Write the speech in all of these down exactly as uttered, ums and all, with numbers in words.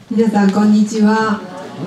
皆さんこんにちは。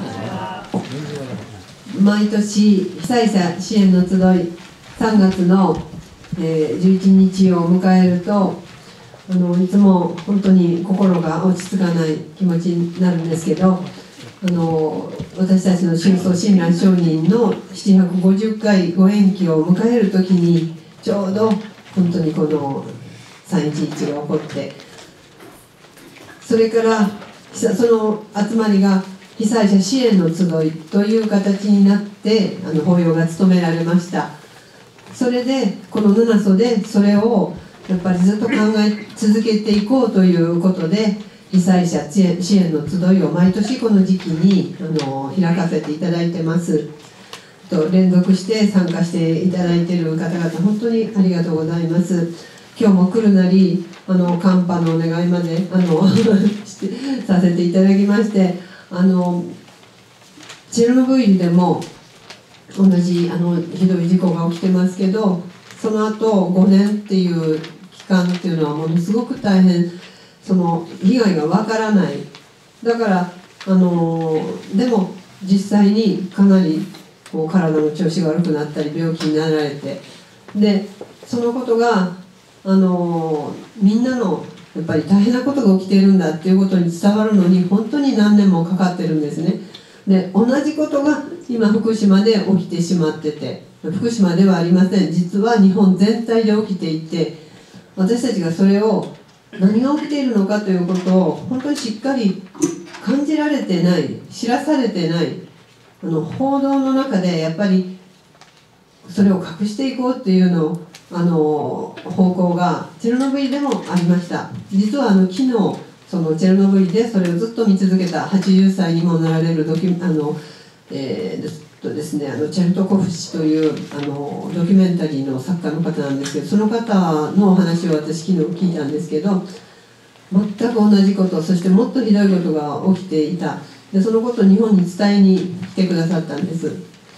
毎年被災者支援の集いさんがつの、えー、じゅういちにちを迎えるとあのいつも本当に心が落ち着かない気持ちになるんですけど、あの私たちの深層親鸞上人のななひゃくごじゅっかいご延期を迎える時にちょうど本当にこのさんいちいちが起こって、それからその集まりが被災者支援の集いという形になってあの法要が務められました。それでこの七祖でそれをやっぱりずっと考え続けていこうということで、被災者支援の集いを毎年この時期にあの開かせていただいてます。と連続して参加していただいている方々本当にありがとうございます。今日も来るなりあの寒波のお願いまであのさせていただきまして、あのチェルノブイリでも同じあのひどい事故が起きてますけど、その後ごねんっていう期間っていうのはものすごく大変、その被害がわからない。だからあのでも実際にかなりこう体の調子が悪くなったり病気になられて、でそのことがあのみんなのやっぱり大変なことが起きているんだっていうことに伝わるのに本当に何年もかかってるんですね。で同じことが今福島で起きてしまってて、福島ではありません、実は日本全体で起きていて、私たちがそれを何が起きているのかということを本当にしっかり感じられてない、知らされてない、あの報道の中でやっぱりそれを隠していこうっていうのをあの方向がチェルノブイリでもありました。実はあの昨日そのチェルノブイリでそれをずっと見続けたはちじゅっさいにもなられるドキュあの、えーですとですね、あのチェルトコフ氏というあのドキュメンタリーの作家の方なんですけど、その方のお話を私昨日聞いたんですけど、全く同じこと、そしてもっとひどいことが起きていた。でそのことを日本に伝えに来てくださったんです。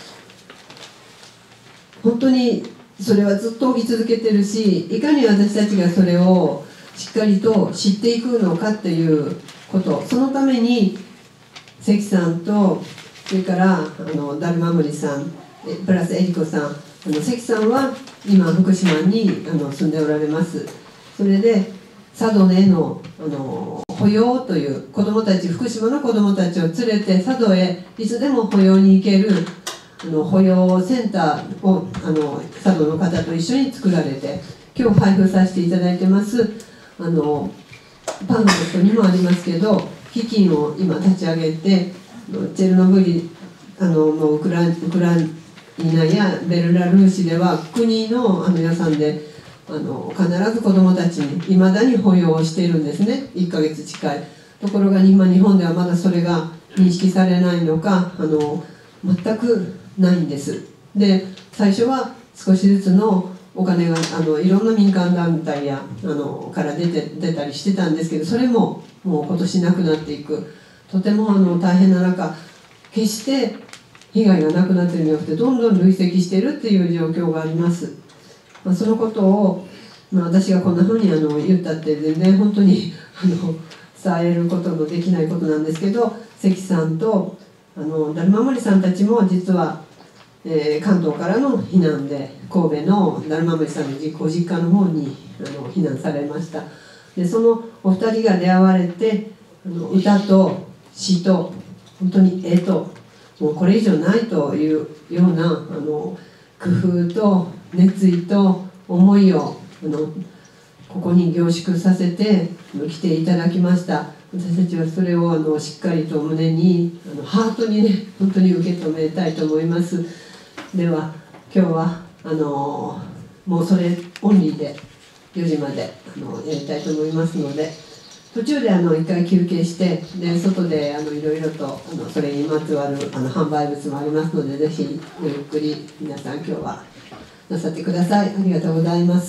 本当にそれはずっと起き続けてるし、いかに私たちがそれをしっかりと知っていくのかっていうこと、そのために関さんとそれからあのダルマムリさんプラスエリコさん、あの関さんは今福島にあの住んでおられます。それで佐渡へのあの保養という子どもたち、福島の子どもたちを連れて佐渡へいつでも保養に行けるあの保養センターをあの佐渡の方と一緒に作られて、今日配布させていただいてますあのパンフレットにもありますけど、基金を今立ち上げて、チェルノブイリあのもうウクライウクライナやベルラルーシでは国のあの予算であの必ず子どもたちにいまだに保養をしているんですね。いっかげつ近いところが今日本ではまだそれが認識されないのか、あの全くないんです。で最初は少しずつのお金があのいろんな民間団体やあのから出て出たりしてたんですけど、それももう今年なくなっていく、とてもあの大変な中、決して被害がなくなっているんじゃなくてどんどん累積しているっていう状況があります。まあ、そのことを、まあ、私がこんなふうにあの言ったって全然本当にあの伝えることのできないことなんですけど、関さんとあのダルマモリさんたちも実は、えー、関東からの避難で神戸のダルマモリさんのご実家の方にあの避難されました。でそのお二人が出会われて、あの歌と詩と本当に絵ともうこれ以上ないというようなあの工夫と熱意と思いをあのここに凝縮させて来ていただきました。私たちはそれをあのしっかりと胸にあのハートにね本当に受け止めたいと思います。では今日はあのもうそれオンリーでよじまであのやりたいと思いますので、途中であの一回休憩して、で外であのいろいろとあのそれにまつわるあの販売物もありますので、ぜひごゆっくり皆さん今日はなさってください。ありがとうございます。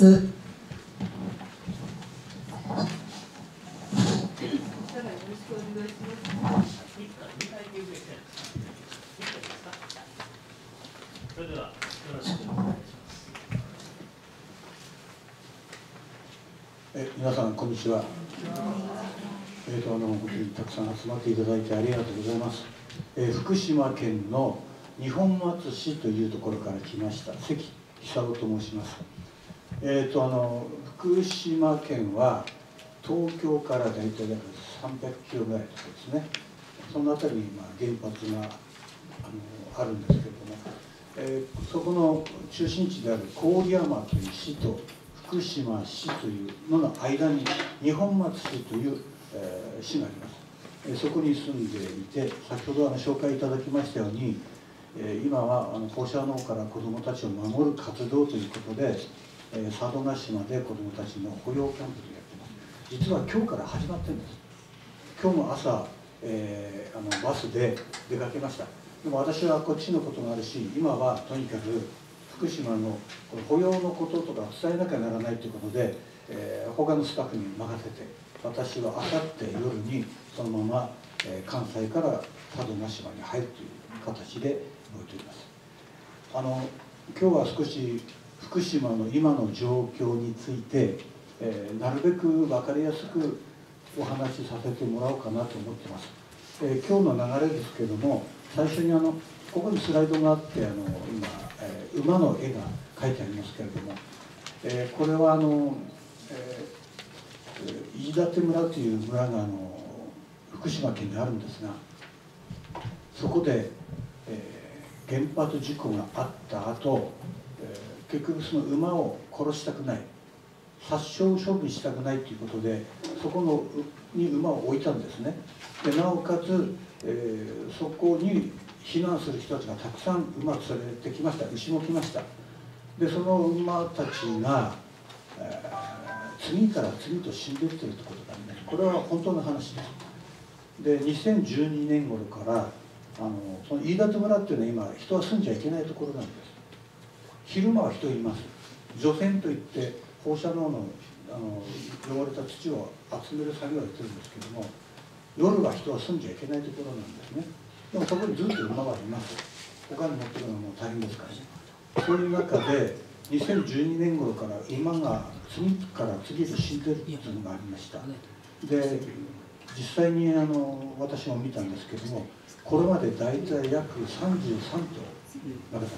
それではよろしくお願いします。 え皆さんこんにちは。ええーと、あの本当にたくさん集まっていただいてありがとうございます。えー、福島県の二本松市というところから来ました関久夫と申します。えーと、あの福島県は東京から大体約さんびゃくキロぐらいのところですね。その辺りに、まあ、原発があのあるんですけれども、えー、そこの中心地である郡山という市と福島市というのの間に二本松市という、えー、市があります。えー、そこに住んでいて、先ほどあの紹介いただきましたように、えー、今はあの放射能から子どもたちを守る活動ということで、えー、佐渡島で子どもたちの保養キャンプをやってます。実は今日から始まってるんです。今日も朝、えー、あのバスで出かけました。でも私はこっちのことがあるし、今はとにかく福島の保養のこととか伝えなきゃならないということで、えー、他のスタッフに任せて、私はあさって夜にそのまま、えー、関西から佐渡島に入るという形で動いております。あの今日は少し福島の今の状況について、えー、なるべく分かりやすくお話しさせてもらおうかなと思ってます。えー、今日の流れですけれども、最初にあのここにスライドがあって、あの今、えー、馬の絵が描いてありますけれども、えー、これはあの、えー、飯舘村という村があの福島県にあるんですが、そこで、えー、原発事故があった後、えー、結局その馬を殺したくない、殺傷処分したくないということで、そこのに馬を置いたんですね。でなおかつ、えー、そこに避難する人たちがたくさん馬を連れてきました。牛も来ました。でその馬たちが、えー、次から次と死んでいっているということがあります。これは本当の話です。でにせんじゅうにねん頃からあのその飯舘村っていうのは今人は住んじゃいけないところなんです。昼間は人います。除染といって放射能のあの汚れた土を集める作業をやってるんですけども、夜は人は住んじゃいけないところなんですね。でもそこにずっと馬はいます。お金持ってくるのはもう大変ですからね。そういう中でにせんじゅうにねん頃から馬が次から次へと死んでるっていうのがありました。で実際にあの私も見たんですけども、これまで大体約さんじゅうさんとう亡くなっています。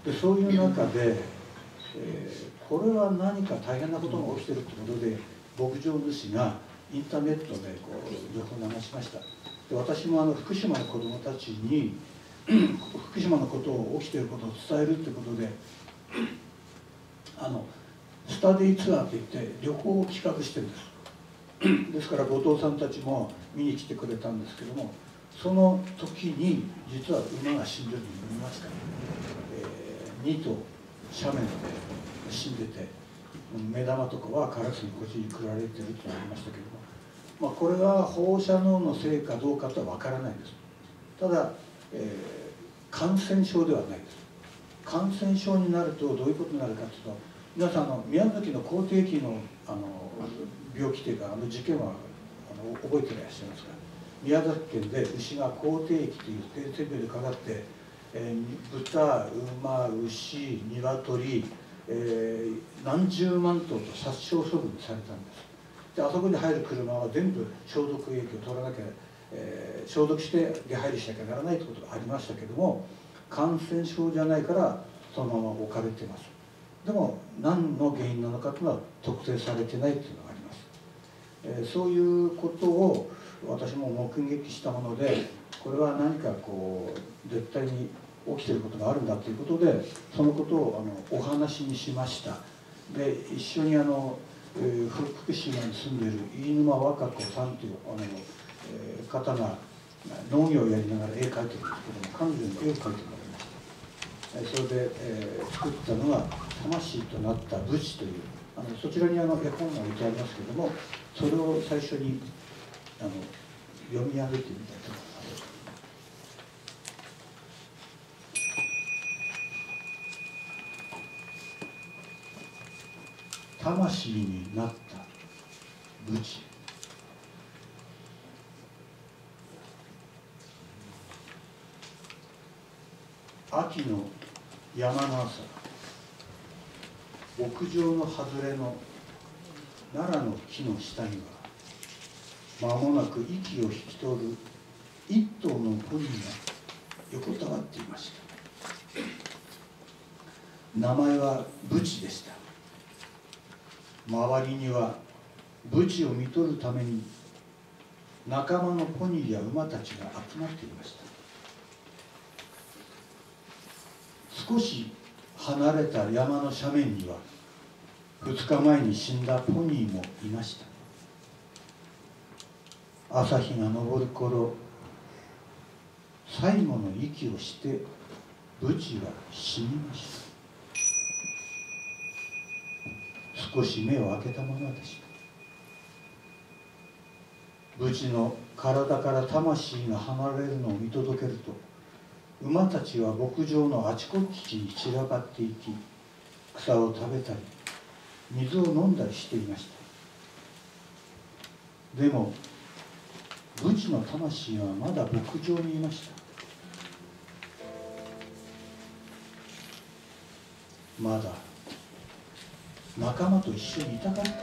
でそういう中で、えー、これは何か大変なことが起きてるってことで、牧場主がインターネットでこう情報を流しました。で私もあの福島の子どもたちに福島のことを起きていることを伝えるということで、あのスタディツアーといって旅行を企画してるんです。ですから後藤さんたちも見に来てくれたんですけども、その時に実は馬が死んでるのを見ました。えー、に頭斜面で死んでて、目玉とかはカラスに腰に食られてるってなりましたけども、まあ、これは放射能のせいかどうかとは分からないです。ただ、えー、感染症ではないです。感染症になるとどういうことになるかというと、皆さんの宮崎の口蹄疫のあの病気というか、あの事件はあの覚えていらっしゃいますか。宮崎県で牛が口蹄疫という低性病でかかって、えー、豚、馬、牛、鶏、えー、何十万頭と殺傷処分されたんです。であそこに入る車は全部消毒液を取らなきゃ、えー、消毒して出入りしなきゃならないということがありましたけども、感染症じゃないからそのまま置かれています。でも何の原因なのかというのは特定されてないというのがあります。えー、そういうことを私も目撃したもので、これは何かこう絶対に起きていることがあるんだということで、そのことをあのお話にしました。で一緒にあの、えー、福島に住んでいる飯沼和歌子さんというあの、えー、方が農業をやりながら絵描いてるんですけども、彼女に絵を描いてもらいました。それで、えー、作ったのが「魂となった武士」というあのそちらにあの絵本が置いてありますけども、それを最初にあの読み上げてみたいと思います。魂になった武士。秋の山の朝、牧場の外れの奈良の木の下には間もなく息を引き取る一頭のポニーが横たわっていました。名前はブチでした。周りにはブチを見とるために仲間のポニーや馬たちが集まっていました。少し離れた山の斜面にはふつかまえに死んだポニーもいました。朝日が昇る頃、最後の息をしてブチは死にました。少し目を開けたままでした。ブチの体から魂が離れるのを見届けると、馬たちは牧場のあちこちに散らばっていき、草を食べたり水を飲んだりしていました。でもブチの魂はまだ牧場にいました。まだ仲間と一緒にいたかったのです。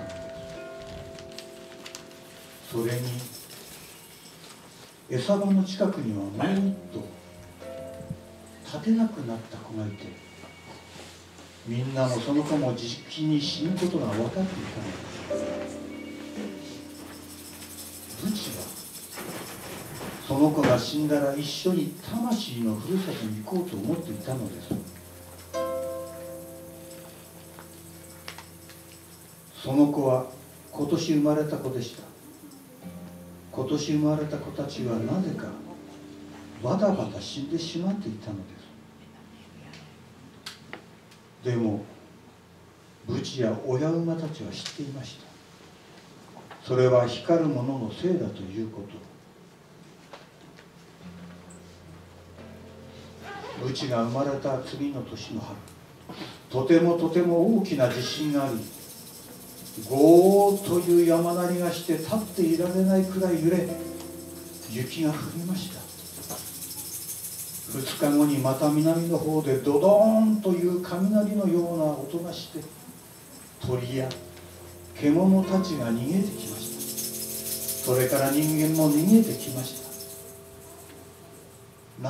それに餌場の近くにはもう一頭立てなくなった子がいて、みんなもその子もじきに死ぬことが分かっていたのです。ブチはその子が死んだら一緒に魂のふるさとに行こうと思っていたのです。その子は今年生まれた子でした。今年生まれた子たちはなぜかバタバタ死んでしまっていたのです。でもブチや親馬たちは知っていました。それは光るもののせいだということ。ブチが生まれた次の年の春、とてもとても大きな地震があり、ゴーッという山鳴りがして立っていられないくらい揺れ、雪が降りました。ふつかごにまた南の方でドドーンという雷のような音がして、鳥や獣たちが逃げてきました。それから人間も逃げてきました。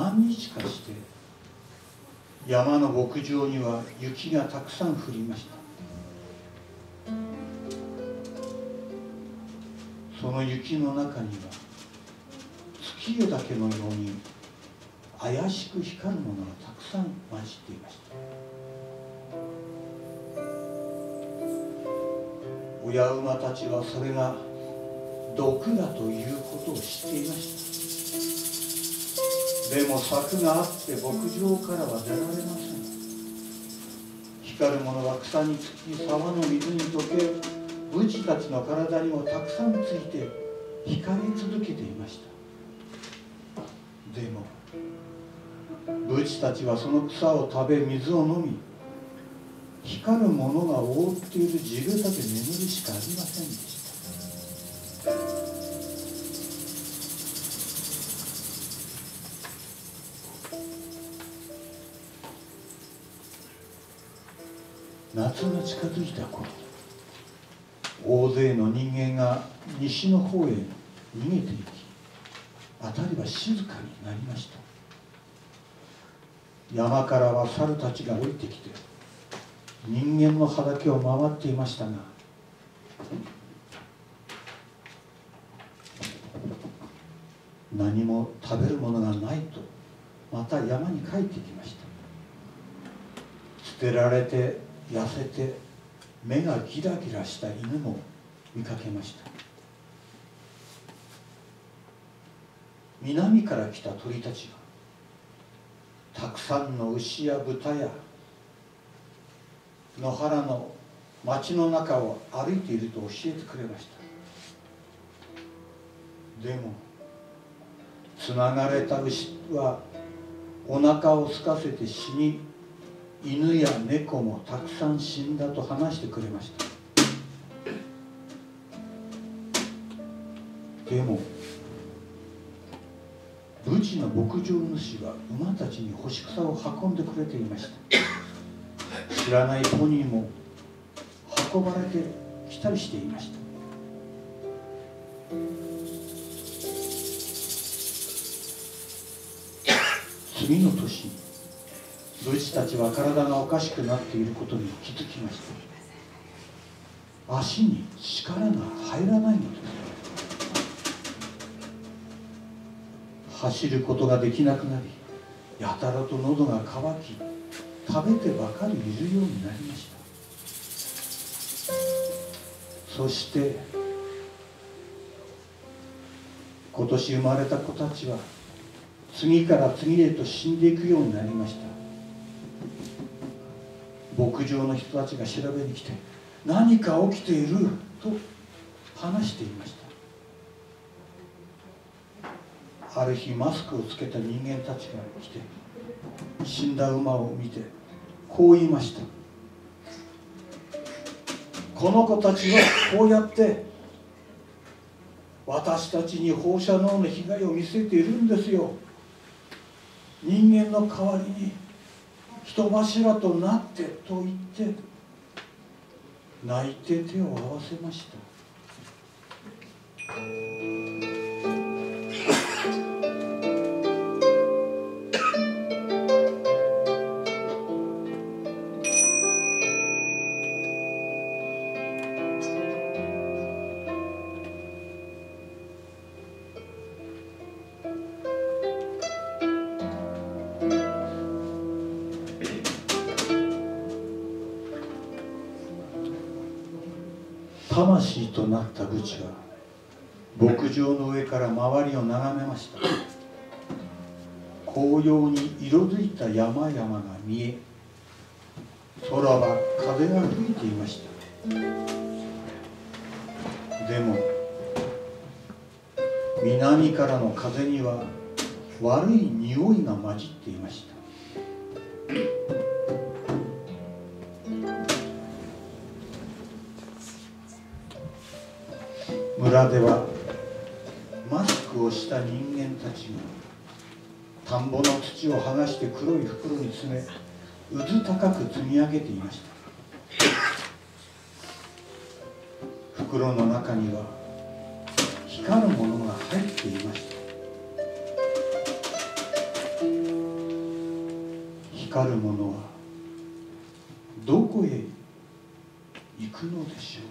何日かして山の牧場には雪がたくさん降りました。その雪の中には月夜だけのように怪しく光るものがたくさん混じっていました。親馬たちはそれが毒だということを知っていました。でも柵があって牧場からは出られません。光るものは草につき沢の水に溶け、ブチたちの体にもたくさんついて光り続けていました。でもブチたちはその草を食べ水を飲み、光るものが覆っている地べたで眠るしかありませんでした。夏が近づいた頃、大勢の人間が西の方へ逃げていき、辺りは静かになりました。山からは猿たちが降りてきて人間の畑を回っていましたが、何も食べるものがないとまた山に帰ってきました。捨てられて痩せて目がギラギラした犬も見かけました。南から来た鳥たちがたくさんの牛や豚や野原の町の中を歩いていると教えてくれました。でもつながれた牛はお腹を空かせて死に、犬や猫もたくさん死んだと話してくれました。でもブチの牧場主は馬たちに干し草を運んでくれていました。知らないポニーも運ばれてきたりしていました。 次の年に武士たちは体がおかしくなっていることに気づきました。足に力が入らないのです。走ることができなくなり、やたらと喉が渇き、食べてばかりいるようになりました。そして今年生まれた子たちは次から次へと死んでいくようになりました。牧場の人たちが調べに来て、何か起きていると話していました。ある日マスクをつけた人間たちが来て、死んだ馬を見てこう言いました。この子たちはこうやって私たちに放射能の被害を見せているんですよ。人間の代わりに人柱となってと言って泣いて手を合わせました。魂となったブチは牧場の上から周りを眺めました。紅葉に色づいた山々が見え、空は風が吹いていました。でも南からの風には悪い匂いが混じっていました。村ではマスクをした人間たちが田んぼの土を剥がして黒い袋に詰め、うず高く積み上げていました。袋の中には光るものが入っていました。光るものはどこへ行くのでしょう。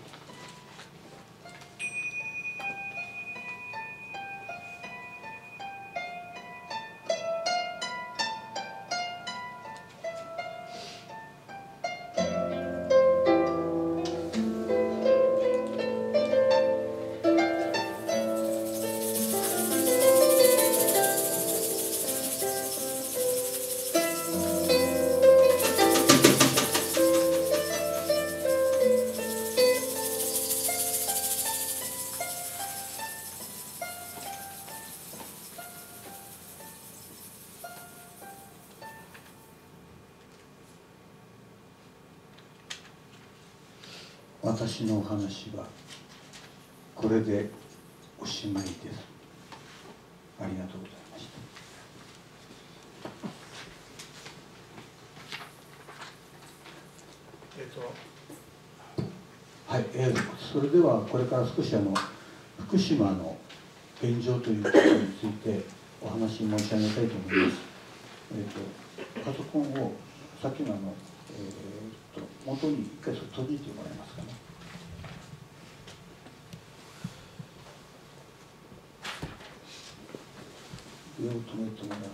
私のお話はこれでおしまいです。ありがとうございました。えっとはい、えー、それではこれから少しあの福島の現状ということについてお話し申し上げたいと思います。えー、とパソコンをさっきのあの、えー、と元に一回閉じてもらえますかね。上を止めてもらうと。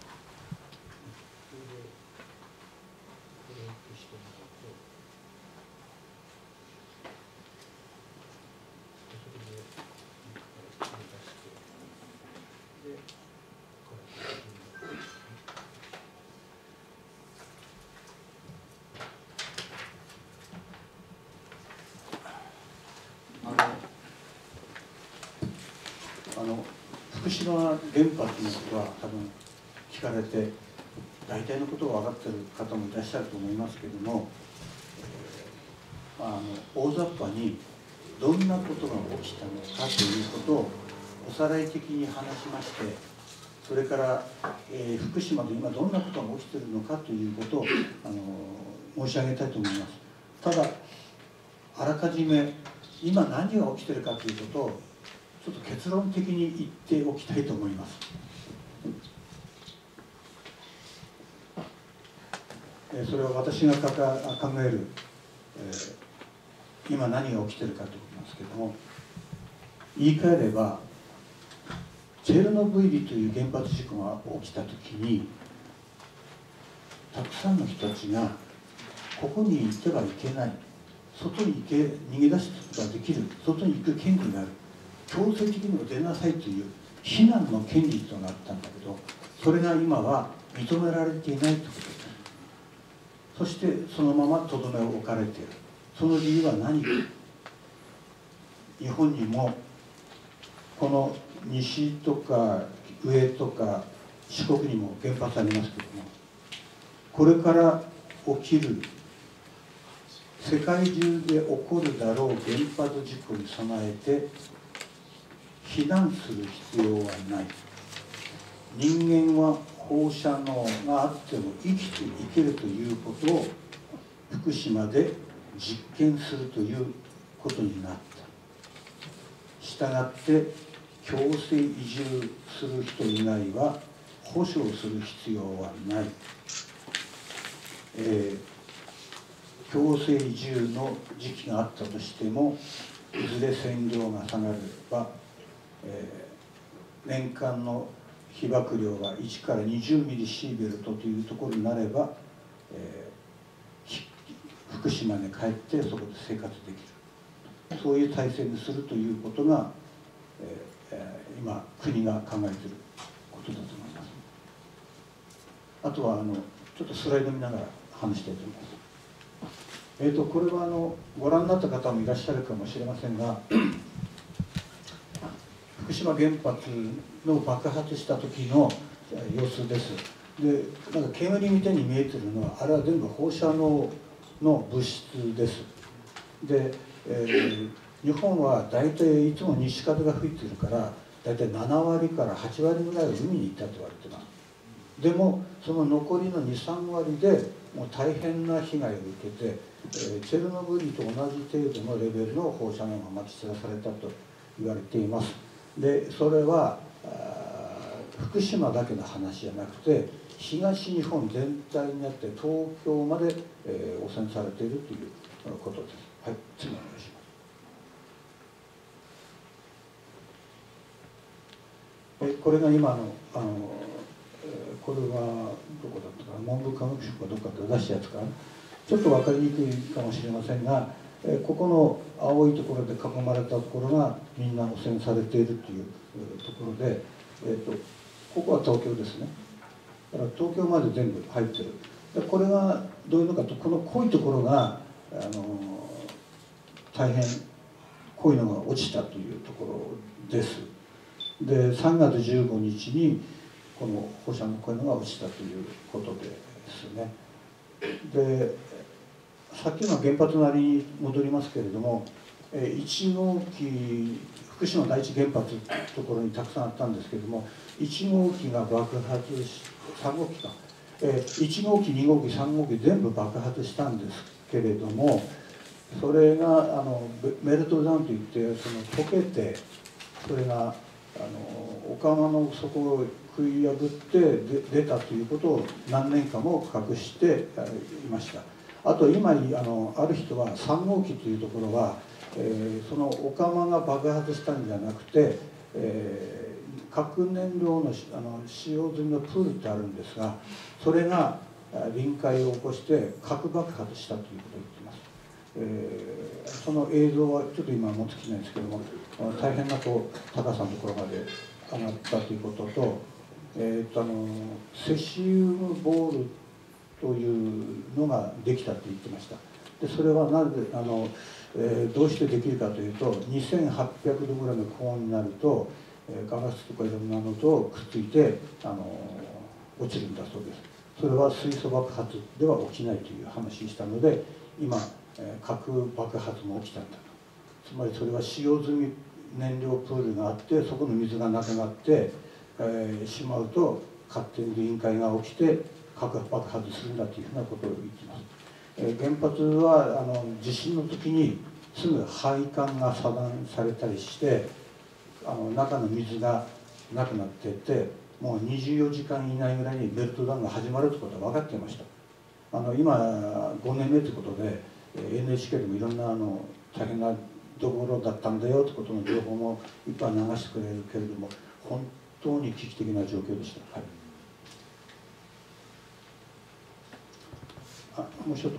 あの福島原発のことは多分聞かれて大体のことが分かっている方もいらっしゃると思いますけれども、えーまあ、あの大雑把にどんなことが起きたのかということをおさらい的に話しまして、それから、えー、福島で今どんなことが起きているのかということをあの申し上げたいと思います。ただあらかじめ今何が起きているかということをちょっと結論的に言っておきたいと思います。 それは私が考える、えー、今何が起きているかということなんですけども、言い換えればチェルノブイリという原発事故が起きた時に、たくさんの人たちがここに行ってはいけない、外に行け逃げ出すことができる、外に行く権利がある、強制的にも出なさいという非難の権利となったんだけど、それが今は認められていないということです。そしてそのままとどめを置かれている。その理由は何か。日本にもこの西とか上とか四国にも原発ありますけども、これから起きる世界中で起こるだろう原発事故に備えて避難する必要はない。人間は放射能があっても生きていけるということを福島で実験するということになった。したがって強制移住する人以外は保障する必要はない。えー、強制移住の時期があったとしても、いずれ線量が下がれば、えー、年間の被曝量がいちからにじゅうミリシーベルトというところになれば、えー、福島に帰ってそこで生活できる、そういう体制にするということが、えー、今国が考えていることだと思います。あとはあのちょっとスライド見ながら話したいと思います。えーとこれはあのご覧になった方もいらっしゃるかもしれませんが、福島原発の爆発した時の様子です。で、なんか煙みたいに見えてるのは、あれは全部放射能の物質です。で、えー、日本は大体いつも西風が吹いてるから、大体ななわりからはちわりぐらいは海に行ったと言われてます。でもその残りのに、さんわりでもう大変な被害を受けて、えー、チェルノブイリと同じ程度のレベルの放射能がまき散らされたと言われています。でそれは福島だけの話じゃなくて、東日本全体にあって東京まで、えー、汚染されているということです。はい、次お願いします。えこれが今のあのこれはどこだったかな、文部科学省かどっかで出したやつかな、ちょっと分かりにくいかもしれませんが、えここの青いところで囲まれたところがみんな汚染されているというところで、えー、とここは東京ですね。だから東京まで全部入ってる。でこれがどういうのかと、この濃いところがあの大変濃いのが落ちたというところです。でさんがつじゅうごにちにこの放射能濃いのが落ちたということですね。でさっきの原発なりに戻りますけれども、いちごうき福島第一原発というところにたくさんあったんですけれども、いちごうきが爆発しさんごうきか、いちごうきにごうきさんごうき全部爆発したんですけれども、それがあのメルトダウンといって、その溶けて、それがあのお釜の底を食い破ってで出たということを何年かも隠していました。あと今あのある人はさんごうきというところは、えー、そのお釜が爆発したんじゃなくて、えー、核燃料のあの使用済みのプールってあるんですが、それが臨界を起こして核爆発したということを言っています。えー、その映像はちょっと今持ってきてないんですけども、大変なこう高さのところまで上がったということと、えー、とあのセシウムボールというのができたと言ってました。でそれはなぜあの、えー、どうしてできるかというと、にせんはっぴゃくどぐらいの高温になると、えー、ガラスとかいろんなのとくっついてあの落ちるんだそうです。それは水素爆発では起きないという話をしたので、今、えー、核爆発も起きたんだと。つまりそれは使用済み燃料プールがあって、そこの水がなくなって、えー、しまうと勝手に臨界が起きて核爆発するんだというふうなことを言っています。えー、原発はあの地震の時にすぐ配管が遮断されたりして、あの中の水がなくなっていて、もうにじゅうよじかん以内ぐらいにメルトダウンが始まるということは分かっていました。 あの今ごねんめということで エヌエイチケー でもいろんなあの大変なところだったんだよということの情報もいっぱい流してくれるけれども、本当に危機的な状況でした。はい、あもう一つ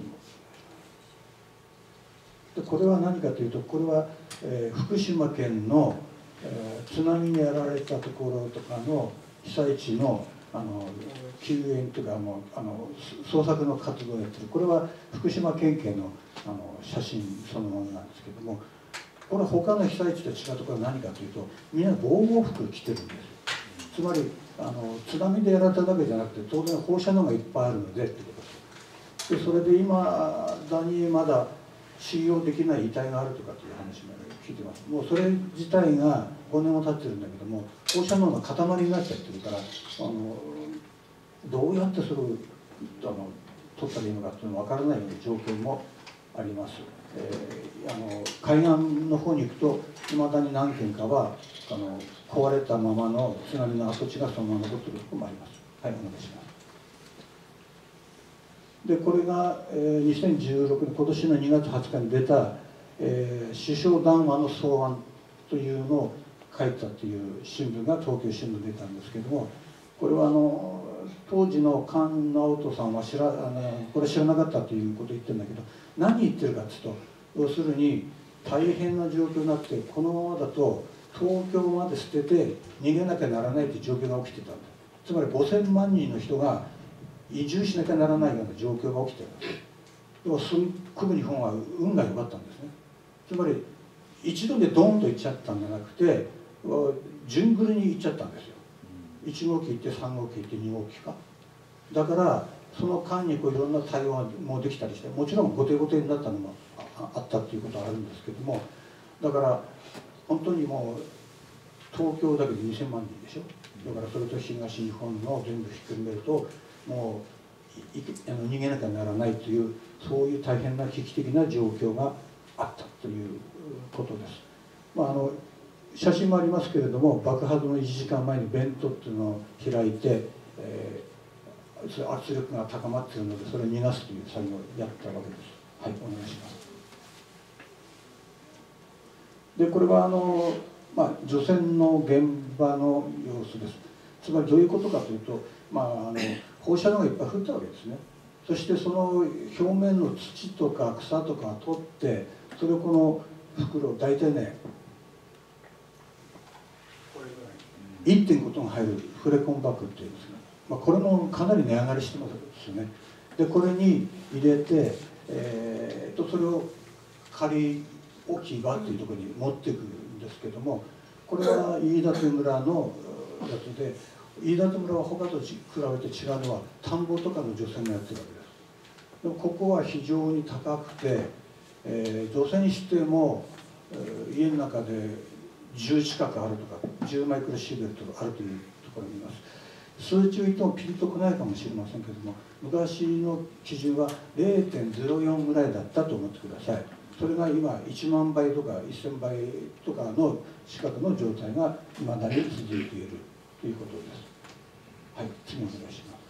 で、これは何かというと、これは、えー、福島県の、えー、津波にやられたところとかの被災地のあの救援というかあのあの捜索の活動をやってる、これは福島県警のあの写真そのものなんですけども、これは他の被災地と違うところは何かというと、みんな防護服着てるんです。つまりあの津波でやられただけじゃなくて、当然放射能がいっぱいあるのでってことです。でそれで今だにまだ収容できない遺体があるとかっていう話も聞いてます。もうそれ自体がごねんも経ってるんだけども、放射能の塊になっちゃってるから、あのどうやってそれをあの取ったらいいのかっていうのが分からないような状況もあります。えー、あの海岸の方に行くといまだに何軒かはあの壊れたままの津波の跡地がそのまま残っているところもあります。はい、お願いします。でこれが、えー、にせんじゅうろくねん今年のにがつはつかに出た、えー、首相談話の草案というのを書いたという新聞が東京新聞で出たんですけども、これはあの当時の菅直人さんは知らあのこれ知らなかったということを言ってるんだけど、何言ってるかっていうと、要するに大変な状況になって、このままだと東京まで捨てて逃げなきゃならないという状況が起きてたんだ。つまりごせんまんにんの人が移住しなきゃならないような状況が起きてるんです。でも住む日本は運が良かったんですね。つまり一度でドーンと行っちゃったんじゃなくて、順繰りに行っちゃったんですよ。いち号機行ってさん号機行ってに号機か。だからその間にこういろんな対応もできたりして、もちろん後手後手になったのも あ, あったっていうことはあるんですけども、だから本当にもう東京だけでにせんまんにんでしょ。だからそれと東日本の全部ひっくるめるともういあの逃げなきゃならないという、そういう大変な危機的な状況があったということです。まあ、あの写真もありますけれども、爆発のいちじかんまえにベントっていうのを開いて、えー、それ圧力が高まっているのでそれを逃がすという作業をやったわけです。はい、お願いします。でこれはあの、まあ、除染の現場の様子です。つまりどういうことかというと、まあ、あの放射能がいっぱい降ったわけですね。そしてその表面の土とか草とかを取って、それをこの袋、大体ねいってんごトン入るフレコンバッグっていうんですが、まあ、これもかなり値上がりしてますよね。でこれに入れて、えー、とそれを仮置き場というところに持っていくんですけども、これは飯舘村のやつで、飯舘村は他と比べて違うのは田んぼとかの除染がやってるわけです。でもここは非常に高くて、えー、除染しても、えー、家の中でじゅう近くあるとかじゅうマイクロシーベルトがあるというところにいます。数値を言ってもピンとこないかもしれませんけども、昔の基準は ゼロてんゼロよん ぐらいだったと思ってください。それが今いちまんばいとかせんばいとかの近くの状態がいまだに続いているということです。はい、次お願いします。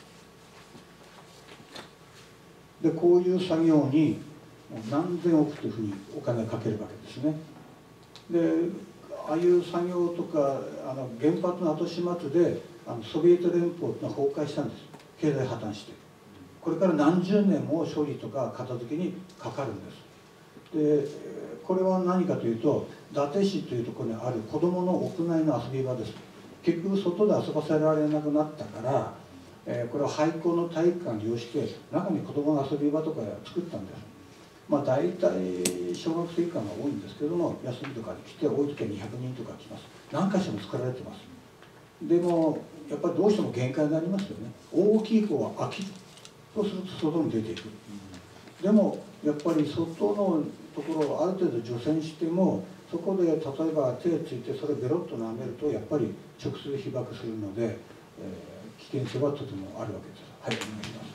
でこういう作業に何千億というふうにお金をかけるわけですね。でああいう作業とかあの原発の後始末であのソビエト連邦が崩壊したんです。経済破綻して、これから何十年も処理とか片付けにかかるんです。でこれは何かというと、伊達市というところにある子どもの屋内の遊び場です。結局外で遊ばせられなくなったから、えー、これは廃校の体育館を利用して中に子どもの遊び場とか作ったんです。まあ大体小学生以下が多いんですけども、休みとかに来て多い時はにひゃくにんとか来ます。何か所も作られてます。でもやっぱりどうしても限界がありますよね。大きい子は空きとすると外に出ていく。でもやっぱり外のところをある程度除染しても、そこで例えば手ついてそれをベロッと舐めるとやっぱり直接被爆するので、えー、危険性はとてもあるわけです。はい、お願いします。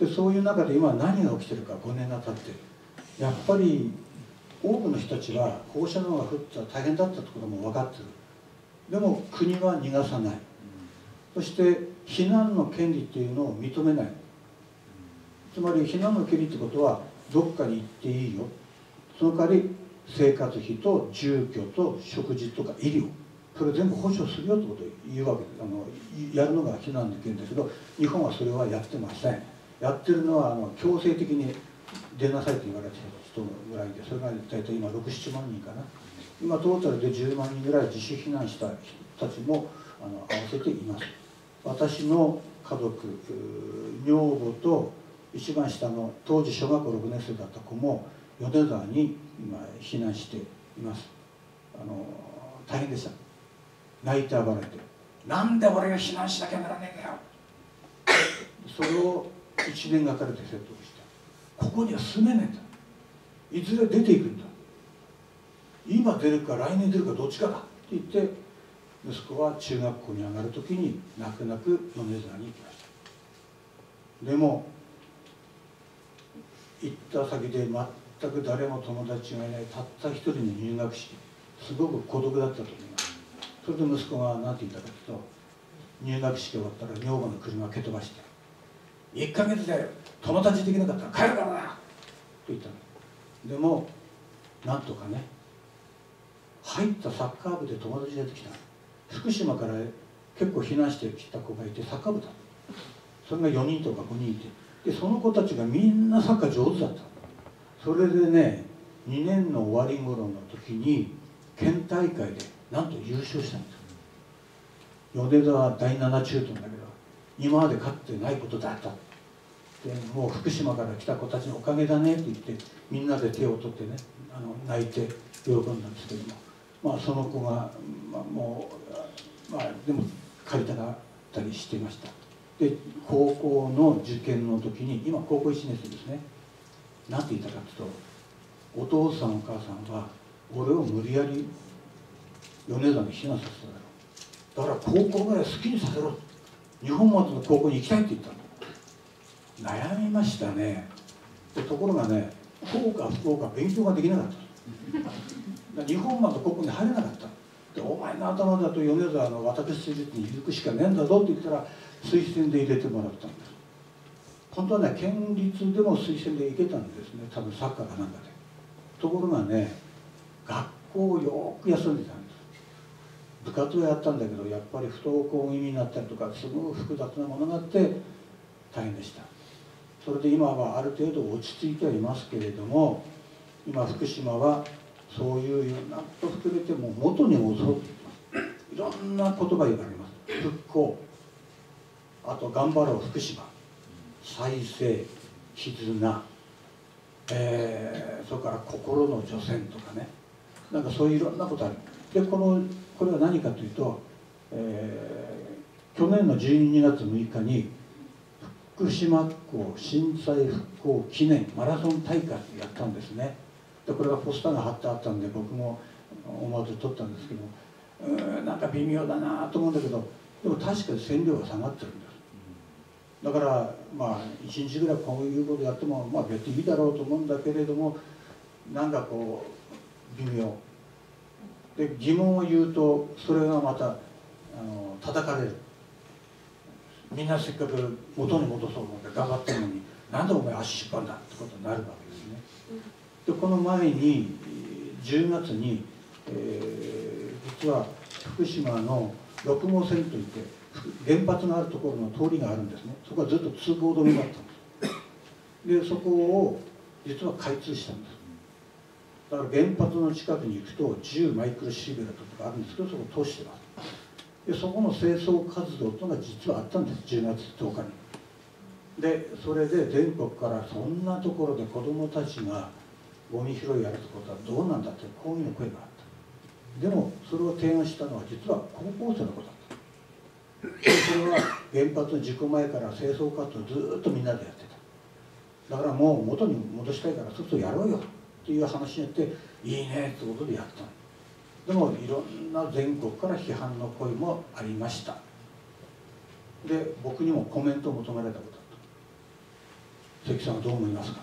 でそういう中で今何が起きてるか、ごねんが経ってやっぱり多くの人たちは放射能が降ったら大変だったところも分かってる。でも国は逃がさない。 そして避難の権利っていうのを認めない。つまり避難の権利ってことはどっかに行っていいよ、その代わり生活費と住居と食事とか医療、それを全部保障するよってことを言うわけで、あのやるのが避難の権利だけど、日本はそれはやってません。やってるのはあの強制的に出なさいと言われている人ぐらいで、それが大体今ろく、ななまんにんかな。今トータルでじゅうまんにんぐらい自主避難した人たちもあの合わせています。私の家族、女房と一番下の当時小学校ろくねん生だった子も米沢に今避難しています。あの大変でした。泣いて暴れて、なんで俺が避難しなきゃならねえんだよ。それをいちねんがかりで説得して、ここには住めねえんだ、いずれ出ていくんだ、今出るか来年出るかどっちかだって言って、息子は中学校に上がる時に泣く泣く米沢に行きました。でも行った先で全く誰も友達がいない、たった一人の入学式、すごく孤独だったと思います。それで息子が何て言ったかというと、入学式終わったら女房の車を蹴飛ばして「いっかげつで友達できなかったら帰るからな」と言ったの。でもなんとかね、入ったサッカー部で友達が出てきたの。福島から結構避難してきた子がいて、サッカー部だ。それがよにんとかごにんいて、でその子たちがみんなサッカー上手だった。それでね、にねんの終わり頃の時に県大会でなんと優勝したんです。米沢だいなな中等だけど、今まで勝ってないことだった。でもう福島から来た子たちのおかげだねって言って、みんなで手を取ってね、あの泣いて喜んだんですけども、まあその子が、まあ、もうまあでも借りたがったりしていました。で高校の受験の時に、今高校いちねん生ですね、何て言ったかというと、お父さんお母さんは俺を無理やり米沢に避難させただろう、だから高校ぐらい好きにさせろ、日本松の高校に行きたいって言ったの。悩みましたね。でところがね、福岡福岡勉強ができなかった。日本松の高校に入れなかった。でお前の頭だと米沢の私立に行くしかねえんだぞって言ったら、推薦で入れてもらったんです。本当はね、県立でも推薦で行けたんですね、多分サッカーかなんかで。ところがね、学校をよく休んでたんです。部活をやったんだけど、やっぱり不登校気味になったりとか、すごく複雑なものがあって大変でした。それで今はある程度落ち着いてはいますけれども、今福島はそういうようなことを含めてもう元に戻そうといろんな言葉が言われます。復興、あと頑張ろう福島、再生、絆、えー、それから心の除染とかね、なんかそういういろんなことある。でこのこれは何かというと、えー、去年のじゅうにがつむいかに福島港震災復興記念マラソン大会をやったんですね。でこれがポスターが貼ってあったんで、僕も思わず撮ったんですけど、うーんなんか微妙だなと思うんだけど、でも確かに線量が下がってるんです。だからまあいちにちぐらいこういうことやってもまあ別にいいだろうと思うんだけれども、なんかこう微妙で、疑問を言うとそれがまたあの叩かれる。みんなせっかく元に戻そうと思って頑張ってるのに、なんでお前足引っ張るんだってことになるわけですね。でこの前にじゅうがつに、えー、実は福島の六毛線といって原発のあるところの通りがあるんですね。そこはずっと通行止めだったんです。でそこを実は開通したんです。だから原発の近くに行くとじゅうマイクロシーベルトとかあるんですけど、そこを通してます。でそこの清掃活動というのが実はあったんです、じゅうがつとおかに。でそれで全国からそんなところで子どもたちがゴミ拾いやるってことはどうなんだって抗議の声があった。でもそれを提案したのは実は高校生の子だった。でそれは原発の事故前から清掃活動をずっとみんなでやってた。だからもう元に戻したいからそろそろやろうよっていう話になって、いいねってことでやったの。でもいろんな全国から批判の声もありました。で僕にもコメントを求められたことだった。関さんはどう思いますか。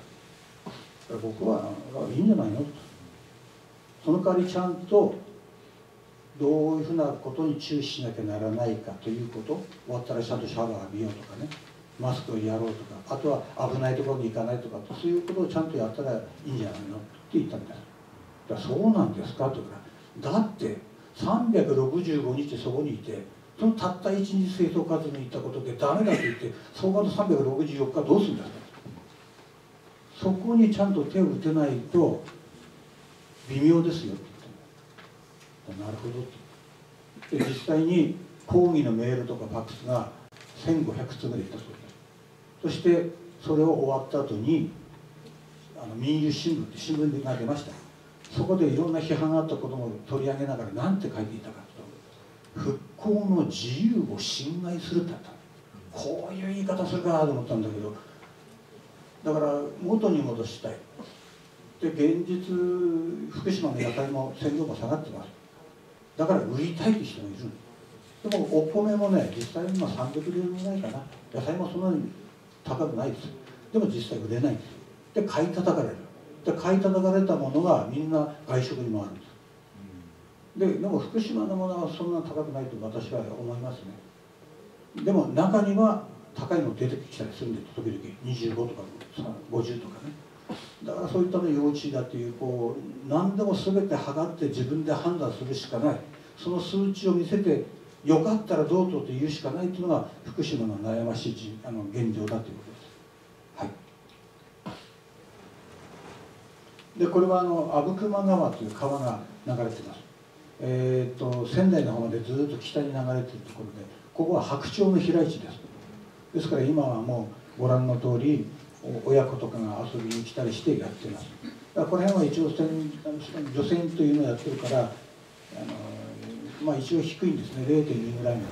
僕はいいんじゃないのと。その代わりちゃんとどういうふうなことに注意しなきゃならないかということ、終わったらちゃんとシャワー浴びようとかね、マスクをやろうとか、あとは危ないところに行かないとか、そういうことをちゃんとやったらいいんじゃないのって言ったんです。だからそうなんですかとか、だってさんびゃくろくじゅうごにちそこにいて、そのたったいちにち清掃活動に行ったことでダメだと言って、そこのさんびゃくろくじゅうよっかどうするんですか。そこにちゃんと手を打てないと微妙ですよって言ったの。なるほどって。で実際に抗議のメールとかファックスがせんごひゃくつぐらいいったそうです。そしてそれを終わった後にあの民友新聞って新聞が出ました。そこでいろんな批判があったことも取り上げながら何て書いていたかと、復興の自由を侵害するってあった。こういう言い方するかなと思ったんだけど、だから元に戻したい。で現実福島の野菜も鮮度も下がってます。だから売りたいって人もいる。でもお米もね、実際今さんびゃくえんぐらいかな。野菜もそんなに高くないです。でも実際売れないんです。で買い叩かれる。で買い叩かれたものがみんな外食に回るんです。ででも福島のものはそんな高くないと私は思いますね。でも中には高いの出てきたりするんで、時々にじゅうごとかごじゅうとかね。だからそういったの幼稚だという、こう何でも全て測って自分で判断するしかない、その数値を見せてよかったらどうぞと言うしかないというのが福島の悩ましいあの現状だということです。はい、でこれはあの阿武隈川という川が流れています。えー、と仙台の方までずっと北に流れているところで、ここは白鳥の飛来地です。ですから今はもうご覧の通り親子とかが遊びに来たりしてやっています。だからこの辺は一応除染というのをやってるから、あのまあ一応低いんですね。 れいてんに ぐらいなんです。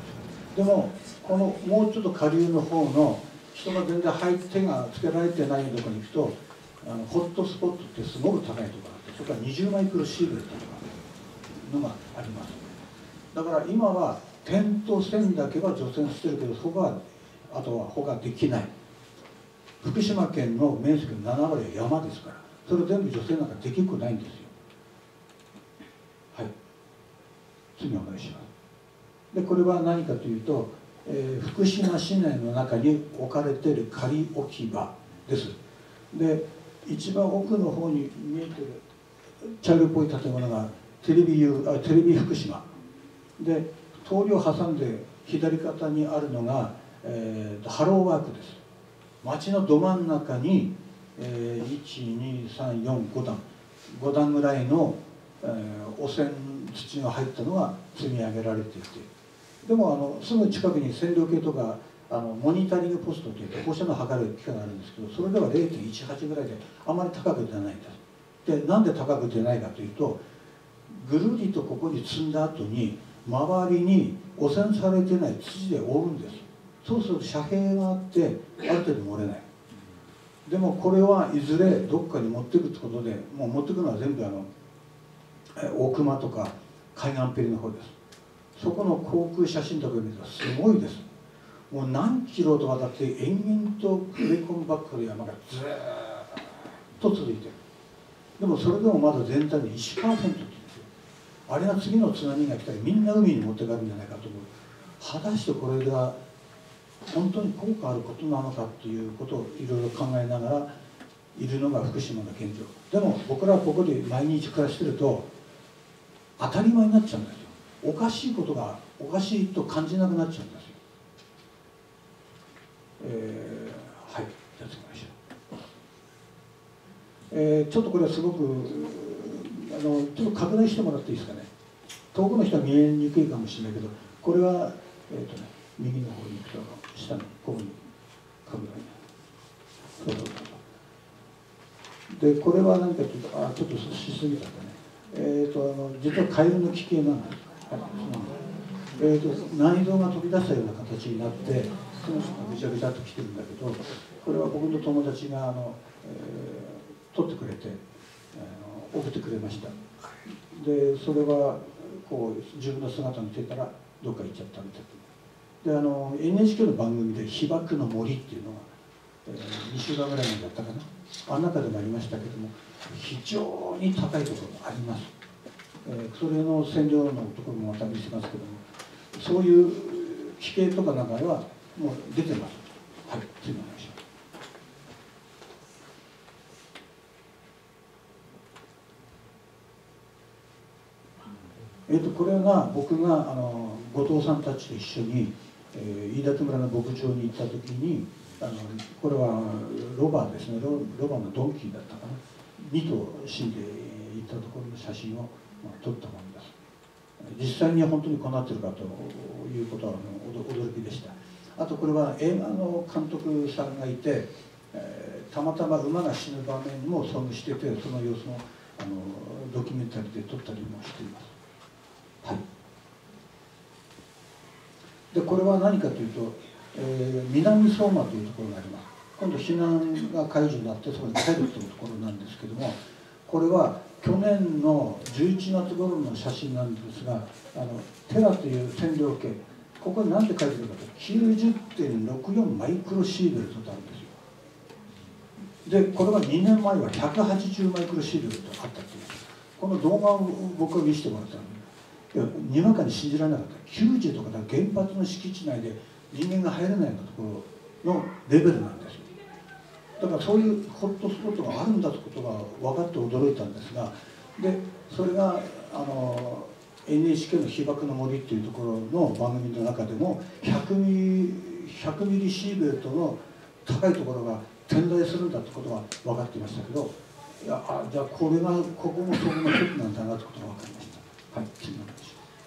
でもこのもうちょっと下流の方の人が全然入って手がつけられてないところに行くと、あのホットスポットってすごく高いところがあって、それからにじゅうマイクロシーベルトとかのがあります。だから今は点と線だけは除染してるけど、そこはあとは他できない。福島県の面積のななわりは山ですから、それを全部除染なんかできっこないんですよ。はい、次お願いします。でこれは何かというと、えー、福島市内の中に置かれている仮置き場です。で一番奥の方に見えてる茶色っぽい建物がテレビユあテレビ福島で、通りを挟んで左肩にあるのが、えー、ハローワークです。町のど真ん中に、えー、いちにさんよんごだんごだんぐらいの、えー、汚染土が入ったのが積み上げられていて、でもあのすぐ近くに線量計とかあのモニタリングポストといって放射能を測る機械があるんですけど、それでは れいてんいちはち ぐらいであまり高く出ないんです。でなんで高く出ないかというと、ぐるりとここに積んだ後に周りに汚染されてない土で覆うんです。そうすると遮蔽があってある程度漏れない。でもこれはいずれどっかに持っていくってことで、もう持っていくのは全部あの大熊とか海岸ペリの方です。そこの航空写真とか見るとすごいです。もう何キロとかだって延々とフレコンバックの山がずーっと続いてる。でもそれでもまだ全体の いちパーセント って言うんですよ。あれが次の津波が来たらみんな海に持ってかれるんじゃないかと思う。果たしてこれが本当に効果あることなのかということをいろいろ考えながらいるのが福島の現状。でも僕らはここで毎日暮らしてると当たり前になっちゃうんですよ。おかしいことがおかしいと感じなくなっちゃうんですよ。えー、はい、じゃあ次お願いします。えー、ちょっとこれはすごくあのちょっと拡大してもらっていいですかね。遠くの人は見えにくいかもしれないけど、これはえっ、ー、とね右の方に行くと下のここに拡大。そうそうそう。でこれは何かというと、あちょっとしすぎたかね。えっ、ー、とあの実はカエルの奇形なんです。はい、そうなんです。えーと内臓が飛び出したような形になって、その人がぐちゃぐちゃっと来てるんだけど、これは僕の友達があの、えー、撮ってくれて、あの送ってくれました。でそれはこう自分の姿を見てたらどっか行っちゃったみたいで、あの エヌエイチケー の番組で「被爆の森」っていうのが、えー、にしゅうかんぐらい前だったかな、あの中でもありましたけども、非常に高いところがあります。 えー、それの線量のところもまた見せますけども、そういう規定とか中ではもう出てます。はい、次お願いします。えー、とこれが僕があの後藤さんたちと一緒に、えー、飯舘村の牧場に行った時に、あのこれはロバですね、 ロ, ロバのドンキーだったかな、に頭死んでいったところの写真を、まあ、撮ったものです。実際に本当にこうなってるかということは驚きでした。あとこれは映画の監督さんがいて、えー、たまたま馬が死ぬ場面も遭遇してて、その様子もあのドキュメンタリーで撮ったりもしています。はい、でこれは何かというと、えー、南相馬というところがあります。今度避難が解除になってそこに帰るというところなんですけども、これは去年のじゅういちがつ頃の写真なんですが、あのテラという線量計、ここに何て書いてるかと、きゅうじゅってんろくよんマイクロシーベルトとあるんですよ。でこれはにねんまえはひゃくはちじゅうマイクロシーベルトあったっていう、この動画を僕は見せてもらったので、いやにわかに信じられなかった。きゅうじゅうとか原発の敷地内で人間が入れないようなところのレベルなんですよ。だからそういうホットスポットがあるんだということが分かって驚いたんですが、でそれがあの エヌエイチケー の被爆の森っていうところの番組の中でもひゃくミリシーベルトの高いところが点在するんだってことが分かっていましたけど、いやあじゃあこれがここもそこも一つなんだなということが分かりました。はい、次の話。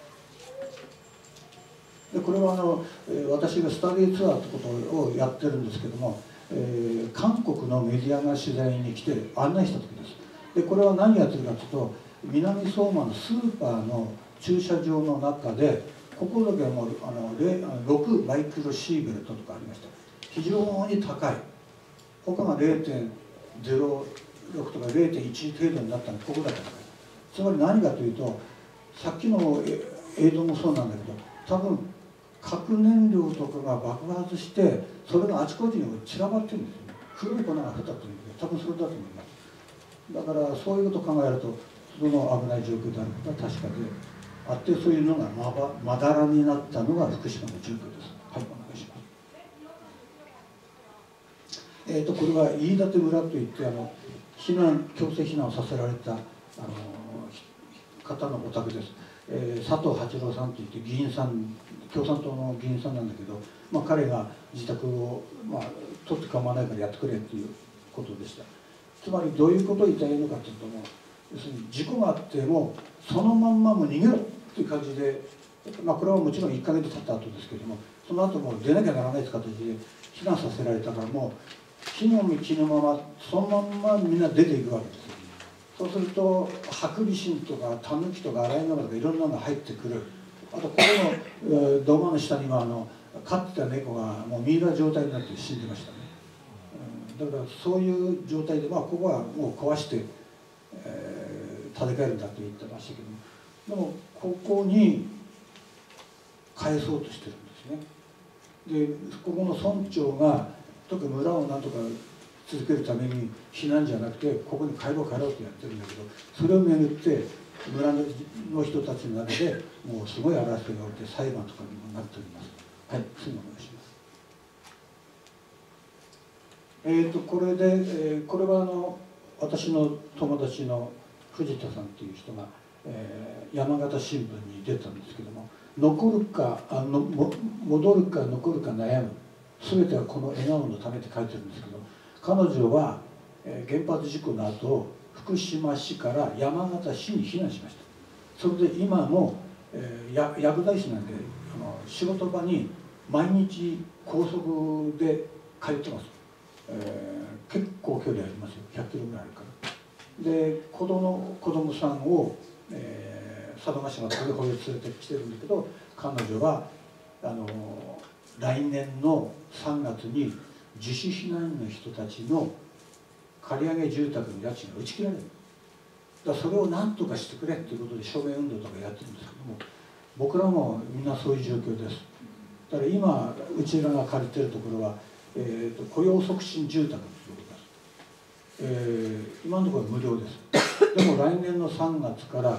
でこれはあの私がスタディツアーということをやってるんですけども、えー、韓国のメディアが取材に来て案内した時です。でこれは何やってるかというと、南相馬のスーパーの駐車場の中で、ここだけはもうあのろくマイクロシーベルトとかありました。非常に高い、他が ゼロてんゼロろく とか ゼロてんいち 程度になったので、ここだけ高い。つまり何かというと、さっきの映像もそうなんだけど、多分核燃料とかが爆発して、それがあちこちに散らばってるんですよね。黒い粉が降ったというので、多分それだと思います。だからそういうことを考えると、その危ない状況であることは確かであって、そういうのがまばまだらになったのが福島の状況です。はい、お願いします。えーとこれは飯舘村といって、あの避難強制避難をさせられたあの方のお宅です。えー、佐藤八郎さんといって議員さん、共産党の議員さんなんだけど、まあ、彼が自宅を、まあ、取って構わないからやってくれということでした。つまりどういうことを言いたいのかというと、もう要するに事故があってもそのまんまも逃げろという感じで、まあ、これはもちろんいっかげつ経った後ですけれども、その後も出なきゃならないという形で避難させられたから、もう火の道のままそのまんまみんな出ていくわけですよ。そうするとハクビシンとかタヌキとかアライグマとかいろんなのが入ってくる。あとここの土間の下にはあの飼ってた猫がもうミイラ状態になって死んでましたね。うん、だからそういう状態で、まあ、ここはもう壊して、えー、建て替えるんだと言ってましたけども、でもここに返そうとしてるんですね。でここの村長が特に村をなんとか続けるために避難じゃなくてここに帰ろう帰ろうとやってるんだけど、それをめぐって村の人たちの中でもうすごい争いが起きて裁判とかにもなっております。はい、次お願いします。えーとこれで、えー、これはあの私の友達の藤田さんという人が、えー、山形新聞に出たんですけども、残るかあのも戻るか残るか悩む、全てはこの笑顔のためって書いてるんですけど、彼女は、えー、原発事故の後福島市から山形市に避難しました。それで今も、えー、や薬剤師なんであの仕事場に毎日高速で通ってます。えー、結構距離ありますよ、ひゃくキロぐらいあるから。で子供子供さんを、えー、佐渡島とかで保育連れてきてるんだけど、彼女はあの来年のさんがつに自主避難の人たちの借り上げ住宅の家賃が打ち切られる。だからそれを何とかしてくれということで署名運動とかやってるんですけども、僕らもみんなそういう状況です。だから今うちらが借りてるところは、えー、と雇用促進住宅ということです。えー、今のところは無料です。でも来年のさんがつから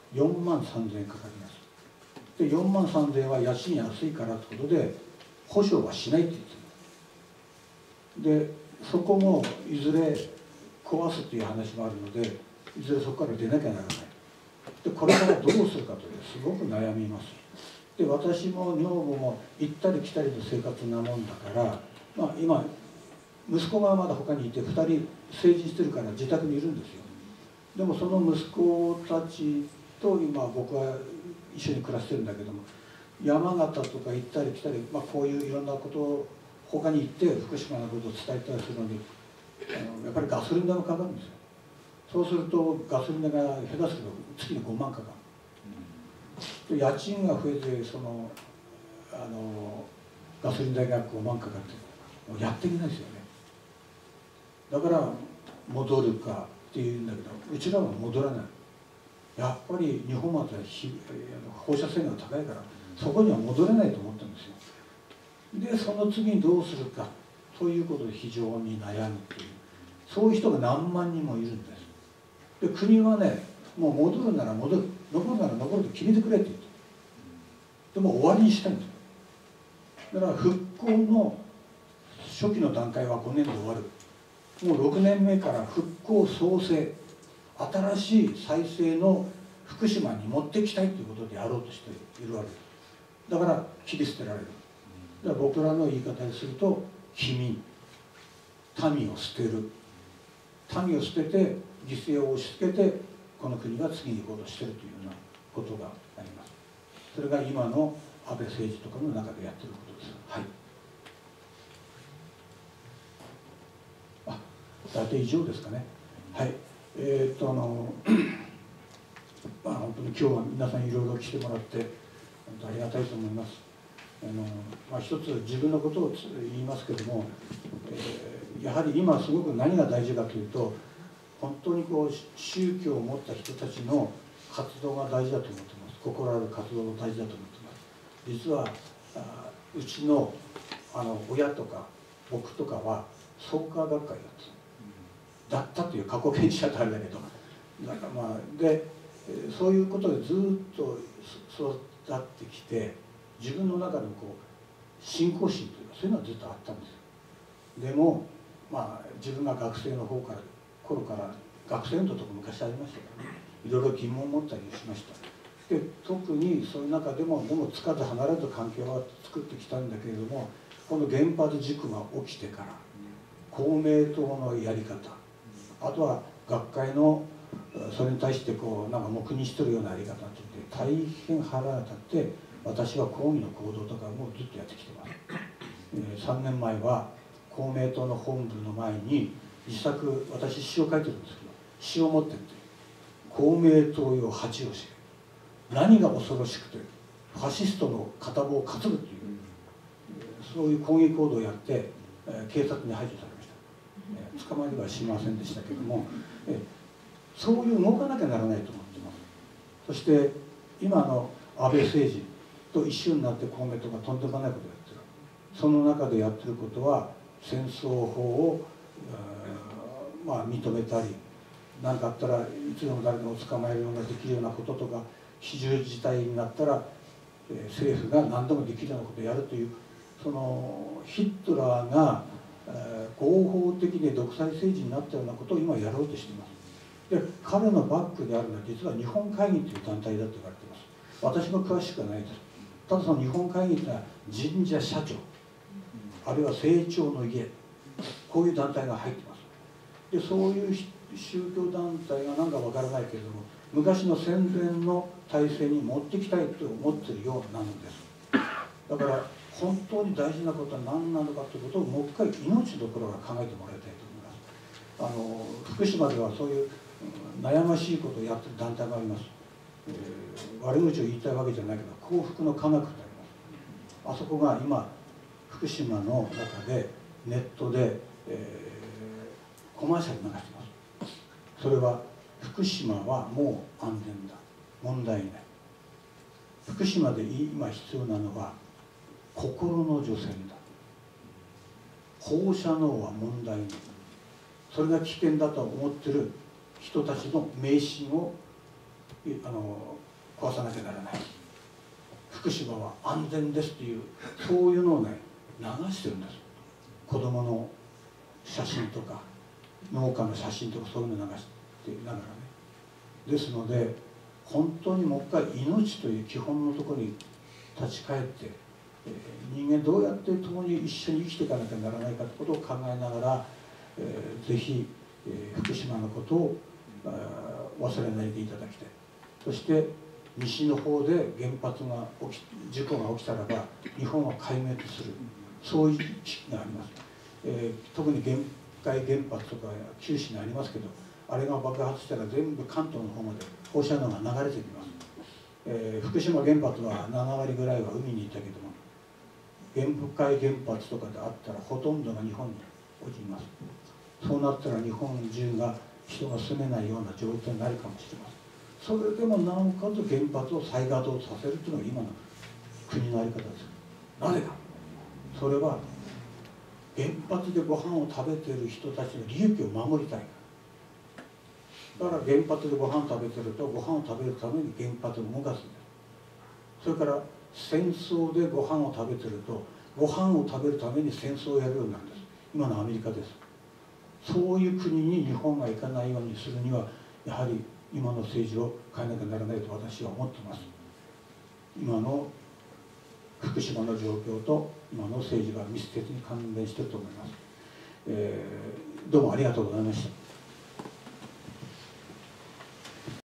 よんまんさんぜんえんかかります。でよんまんさんぜんえんは家賃安いからってことで保証はしないって言ってる。でそこもいずれ壊すっていう話もあるので、いずれそこから出なきゃならない。でこれからどうするかというすごく悩みます。で私も女房も行ったり来たりの生活なもんだから、まあ、今息子がまだ他にいてふたり成人してるから自宅にいるんですよ。でもその息子たちと今僕は一緒に暮らしてるんだけども、山形とか行ったり来たり、まあ、こういういろんなことを他に行って福島のことを伝えたりするのに、あのやっぱりガソリン代もかかるんですよ。そうするとガソリン代が下手すると月にごまんかかる。で家賃が増えてそのあのガソリン代がごまんかかってもうやっていけないですよね。だから戻るかっていうんだけど、うちらは戻らない。やっぱり二本松は放射線が高いからそこには戻れないと思ったんですよ。でその次にどうするかということで非常に悩むっていう、そういう人が何万人もいるんです。で国はね、もう戻るなら戻る、残るなら残ると決めてくれって言って、でも終わりにしたいんですよ。だから復興の初期の段階はごねんで終わる。もうろくねんめから復興創生、新しい再生の福島に持ってきたいということでやろうとしているわけです。だから切り捨てられる。だから僕らの言い方にすると棄民、民を捨てる、民を捨てて犠牲を押し付けてこの国が次に行こうとしているというようなことがあります。それが今の安倍政治とかの中でやっていることです。はい。あ、大体以上ですかね。はい。えー、っとあのまあ本当に今日は皆さんいろいろ来てもらって本当ありがたいと思います。あのまあ、一つ自分のことを言いますけども、えー、やはり今すごく何が大事かというと、本当にこう宗教を持った人たちの活動が大事だと思ってます。心ある活動が大事だと思ってます。実はあうちのあの親とか僕とかは創価学会だっただったという過去形にしちゃったあれだけど、なんかまあでそういうことでずっと育ってきて、自分の中のこう信仰心というかそういうのはずっとあったんですよ。でもまあ自分が学生の方から頃から学生運動とか昔ありましたからね、いろいろ疑問を持ったりしました。で特にそういう中でもでもつかず離れず環境は作ってきたんだけれども、この原発事故が起きてから公明党のやり方、あとは学会のそれに対してこうなんか黙認してるようなやり方って大変腹が立って、私は抗議の行動とかもずっとやってきてます。えー、さんねんまえは公明党の本部の前に自作、私詩を書いてるんですけど、詩を持ってって「公明党よ恥を知れ」、何が恐ろしくてファシストの片棒を担ぐという、そういう抗議行動をやって、えー、警察に排除されました。えー、捕まりはしませんでしたけども、えー、そういう動かなきゃならないと思ってます。そして今の安倍政治と一緒になって公明党がとんでもないことをやってる。その中でやってることは戦争法を、まあ、認めたり、何かあったらいつでも誰でも捕まえるようなできるようなこととか、非常事態になったら、えー、政府が何でもできるようなことをやるという、そのヒットラーが、えー、合法的で独裁政治になったようなことを今やろうとしています。で彼のバックであるのは実は日本会議という団体だと言われています。私も詳しくはないです。ただその日本会議というのは神社社長、あるいは政調の家、こういう団体が入ってます。でそういう宗教団体が何かわからないけれども、昔の戦前の体制に持ってきたいと思っているようなんです。だから本当に大事なことは何なのかということをもう一回命どころから考えてもらいたいと思います。あの福島ではそういう悩ましいことをやっている団体があります。えー、悪口を言いたいわけじゃないけど幸福の科学とあります。あそこが今福島の中でネットで、えー、コマーシャル流してます。それは福島はもう安全だ、問題ない。福島で今必要なのは心の除染だ。放射能は問題ない。それが危険だと思っている人たちの迷信をあの壊さなきゃならない、福島は安全ですという、そういうのをね流してるんです。子供の写真とか農家の写真とかそういうのを流してながらね。ですので本当にもう一回命という基本のところに立ち返って、えー、人間どうやって共に一緒に生きていかなきゃならないかということを考えながら、えー、ぜひ、えー、福島のことを忘れないでいただきたい。そして西の方で原発が起き事故が起きたらば日本は壊滅する、そういう危機があります。えー、特に玄海原発とか九州にありますけど、あれが爆発したら全部関東の方まで放射能が流れてきます。えー、福島原発はななわりぐらいは海にいたけども、玄海原発とかであったらほとんどが日本に落ちます。そうなったら日本中が人が住めないような状況になるかもしれません。それでもなおかつ原発を再稼働させるというのが今の国の在り方です。なぜか、それは原発でご飯を食べている人たちの利益を守りたいから。だから原発でご飯を食べてると、ご飯を食べるために原発を動かすんです。それから戦争でご飯を食べてると、ご飯を食べるために戦争をやるようになるんです。今のアメリカです。そういう国に日本が行かないようにするには、やはり今の政治を変えなきゃならないと私は思っています。今の福島の状況と今の政治が密接に関連していると思います。えー、どうもありがとうございました。